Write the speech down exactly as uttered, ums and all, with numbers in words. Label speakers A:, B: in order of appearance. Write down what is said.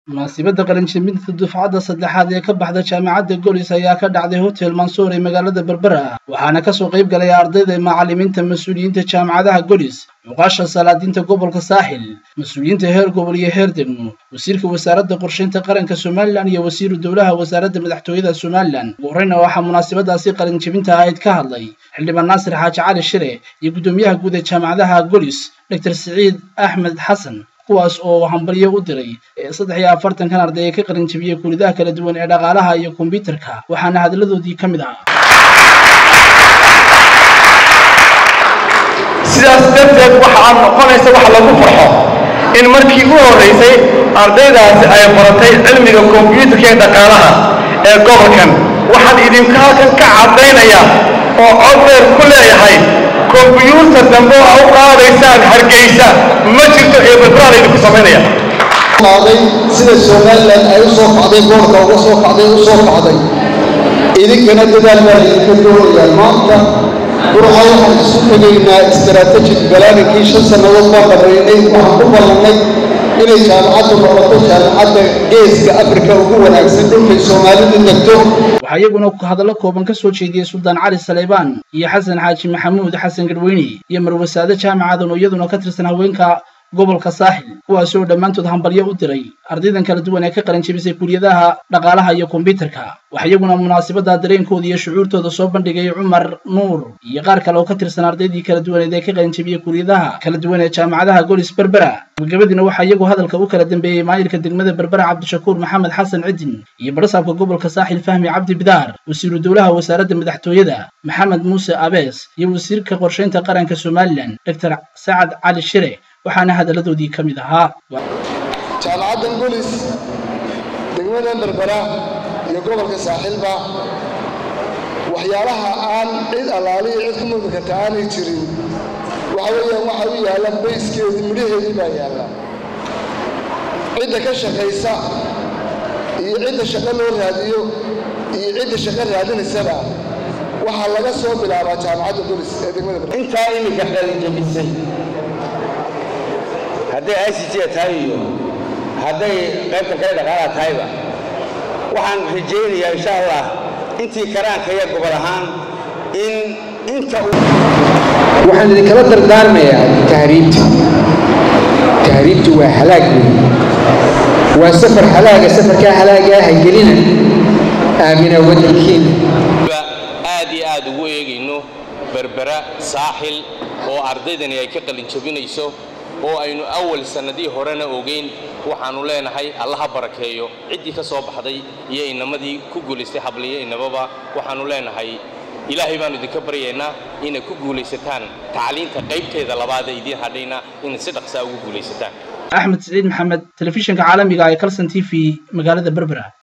A: munaasabadda qalinjebinta dufcadda saddexaad ee ka baxda jaamacadda Golis ayaa ka dhacday Hotel Mansour ee magaalada Berbera waxaana ka soo qayb galay ardayda macallimiinta mas'uuliyiinta jaamacadaha Golis muqaasha salaadiinta gobolka Saaxil mas'uuliyiinta heer gobol iyo heer degmo wasiirka wasaaradda qorsheynta qaranka Soomaaliland iyo wasiirka dowladda wasaaradda madaxtooyada Soomaaliland horeyna waxaa munaasabadaasi qalinjebinta ahayd ka hadlay xildhibaan Naasir Xaaji Cali Shire iyo gudoomiyaha guud ee jaamacadaha Golis Doctor Saciid Axmed Xasan kuwaas oo hambalyo u diray saddex iyo afartan kan arday ee ka qalin jabiyay kulliyadaha kala duwan ee dhaqaalaha iyo kombiyuutarka waxaana hadaladoodii ka mid ah
B: sidaas darteed waxa aan noqonaysa wax lagu farxo in markii ugu horeysay ardaydaasi ay baratay cilmiga kombiyuutarka ee dhaqaalaha ee gobolkan waxaan idinka halkan ka cadaynayaa oo cod dheer ku leeyahay كمبيوتر دمبو أو قاضي سان حرقيسا ما جرت إيه بالبراد اللي كسبينيا.
C: قاضي سيد السومال لأن أي صوف قاضي بورك أو صوف قاضي وصوف قاضي. إذا كنا كذا المال يكتبون يا المانكا بروح أروح السوق لنا استراتيجي بلاني كيش سنة وصفة قبليني وحكومة لنا إلى جامعات ومرتبط جامعات جيس كأفريقيا وقوة أكسدون في الصومال الدكتور.
A: waxayaguna ku hadallo kooban ka soo jeediyay Suldaan Cali Saleebaan iyo Xasan Xaaji Maxamuud Xasan Garweyni iyo marwasaada jaamacadda oo iyaduna ka tirsan haweenka gobolka Saaxil kuwaas oo dhamaantood hambalyo u diray ardaydan kala duwan ee ka qalin jabisay kulliyadaha dhaqaalaha iyo kombiyuutarka waxayaguna munaasabada dareenkooda iyo shucuurtooda soo bandhigay Cumar Nuur iyo qaar kale oo ka tirsan ardaydii kala duwan ee ka qalin jabiyay kulliyadaha kala duwan ee jaamacadaha Golis Berbera gabadhina waxa iyagu hadalka u kala dambeeyay maayirka degmada Berbera Cabdishakuur Maxamed Xasan Cidin iyo barasaabka gobolka Saaxil Fahmi Cabdi Bidaar wasiirka dowladda wasaaradda madaxtooyada Maxamed Muuse Abees iyo wasiirka qorsheynta qaranka Soomaaliland Doctor Saciid Cali Shire waxaana hadaladoodii ka mid ahaa
C: jaamacadda Golis degmada Berbera iyo gobolka Saaxilba waxyaalaha aan cid alaali cid ku muddo ka taanay jirin waxa weeyaan waxa uu yaala bayskeedii midhaheedii baa yaala cidda ka shaqeysa iyo cidda shaqo loo raadiyo iyo cidda shaqo raadinaysaba waxa laga soo bilaabaa jaamacadda Golis ee degmada Berbera
B: inta imika qalin jabisay hadday I C T tahay iyo hadday qaybta kale dhaqaalaha tahayba waxaan rajaynayaa insha Allah intii karaanka iyo gobol ahaan in inta
D: waxaan idin kala dardaarmayaa tahriibta tahriibtu waa halaag waa safar halaaga safarka halaaga ah gelina aamina wadalkiina
E: aad iyo aad ugu eegayno Berbera Saaxil oo ardaydani ay ka qalin jabinayso oo aynu awal sanadii horena ogeyn waxaanu leenahay Allah barakeeyo cidii ka soo baxday iyo inamadii ku guuleystay habliye inababa waxaanu leenahay ilaahay baan idinka baryaynaa inay ku guuleysataan tacliinta qaybteeda labaad ee idin hadhayna in si dhaqso ah ugu guuleysataan
A: Axmed Saciid Maxamed telefishinka caalamiga ee Kalsan T V magaalada Berbera.